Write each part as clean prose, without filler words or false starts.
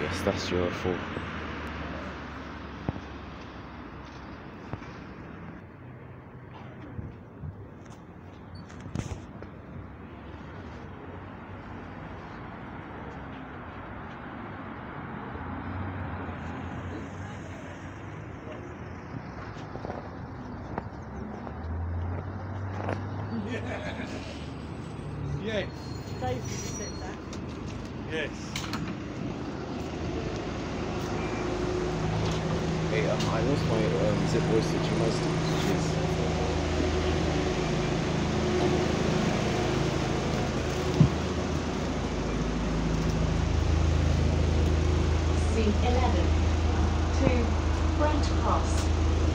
Yes, that's your fault. Yes. Dave said that. Yes. Hey, I lost my zip voice to gymnastics. Cheers. C11 to Brent Cross.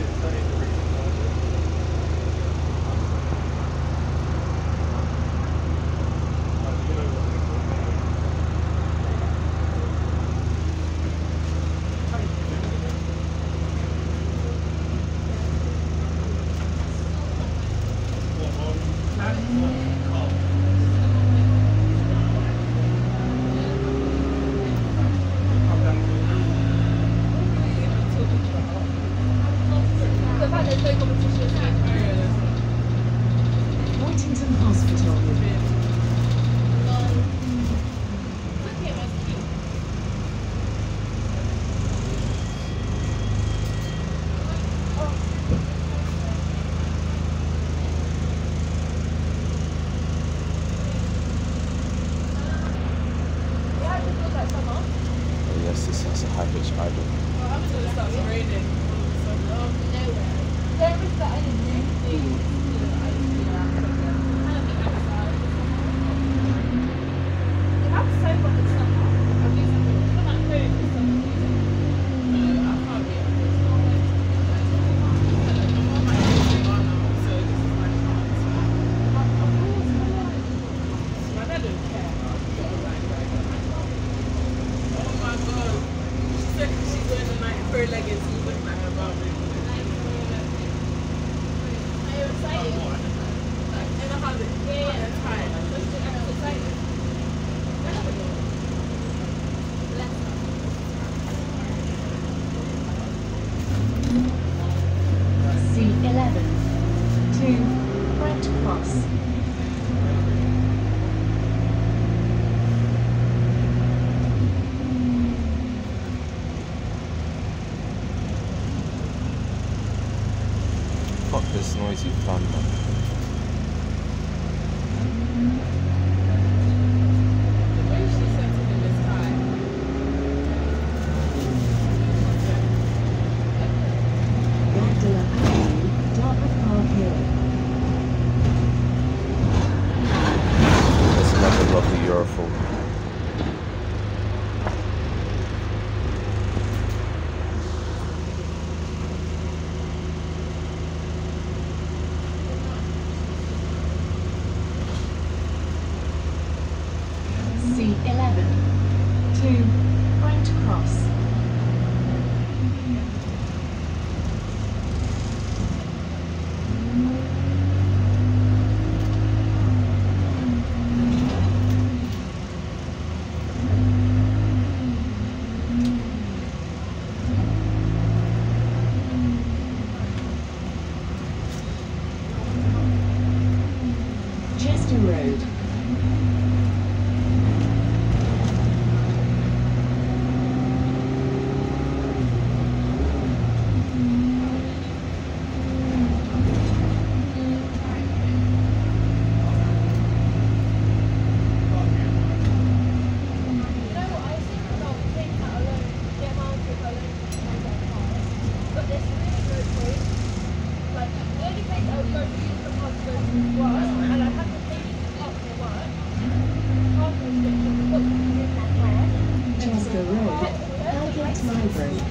Whittington Hospital. Oh, yes, this has a high pitch idol. C11 to Brent Cross. Fuck this noisy fan, man. Magdala Avenue, Dartmouth Park Hill. That's another lovely Euroful. C11 to Brent Cross. Chester Road. Chester Road, Highgate Library.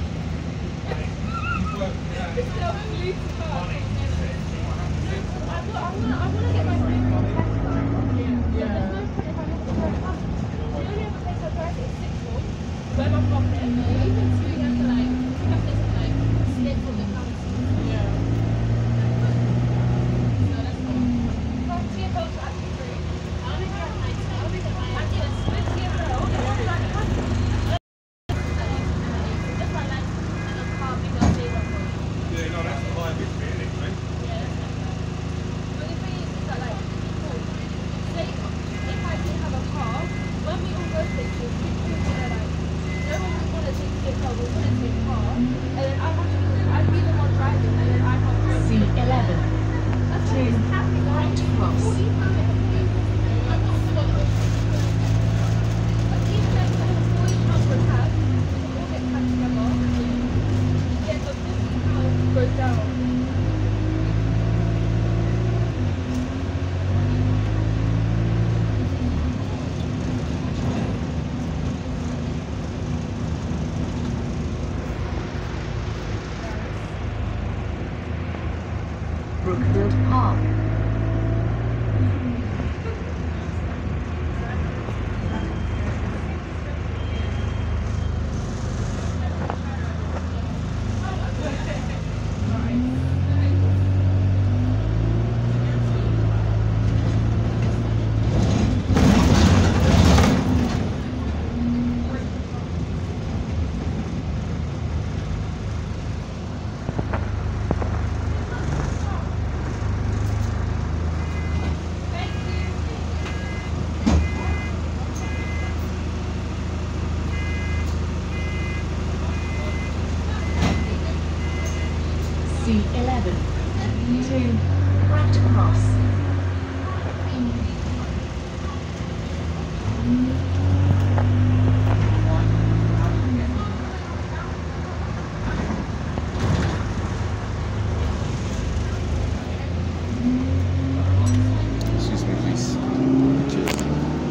Smithfield Park. C11 to right across. Excuse me, please. Cheers.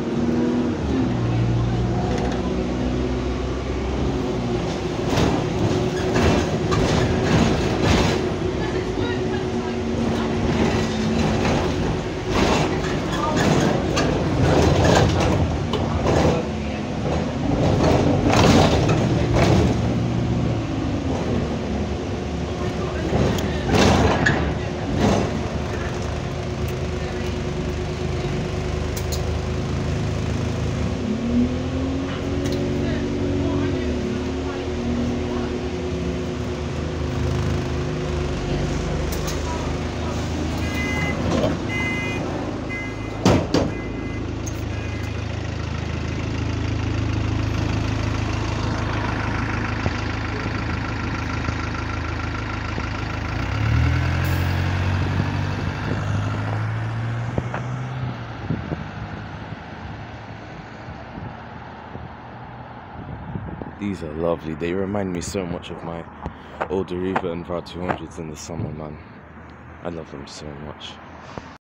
These are lovely. They remind me so much of my old Deriva and VAR 200s in the summer, man. I love them so much.